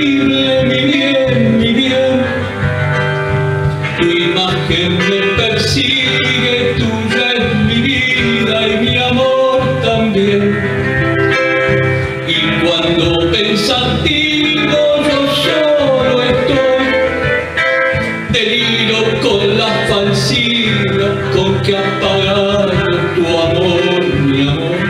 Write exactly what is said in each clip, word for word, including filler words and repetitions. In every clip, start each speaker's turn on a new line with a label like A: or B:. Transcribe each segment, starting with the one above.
A: decirle mi bien, mi bien. Tu imagen me persigue, tuya es mi vida y mi amor también. Y cuando pensativo yo solo estoy, deliro con la falsidad con que apagaron tu amor, mi amor.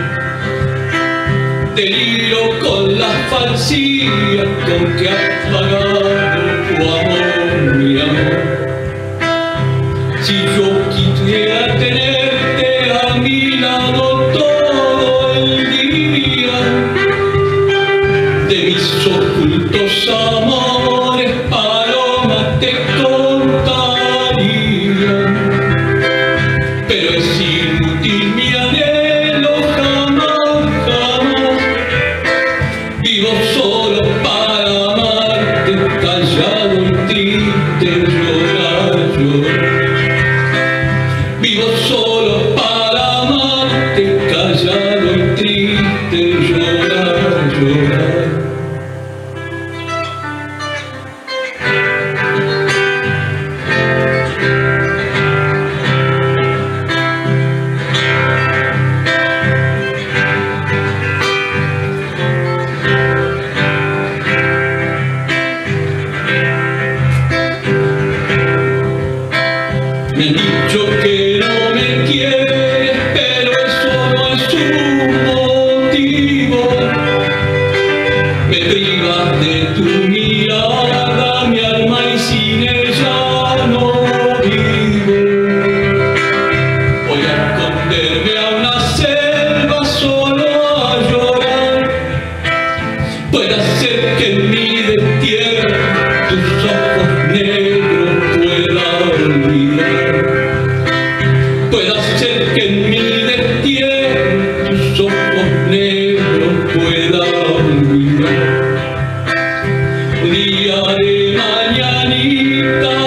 A: Deliro con la falsidad con que apagaron tu amor, mi amor. Si yo quisiera tenerte a mi lado todo el día, de mis ocultos amores paloma te contaría, pero es inútil mi anhelo, jamás, jamás. Vivo solo para amarte, callado y triste, llorar, llorar. Vivo solo para amarte, callado y triste, llorar, llorar. Me han dicho que no me quieres, pero eso no es un motivo. Me privas de tu mirada, mi alma, y sin ella no vivo. Voy a esconderme a una selva solo a llorar. Puede ser que en mi destierro tus ojos negros pueda olvidar. Puede ser que en mi destierro tus ojos negros pueda olvidar. Un día de mañanita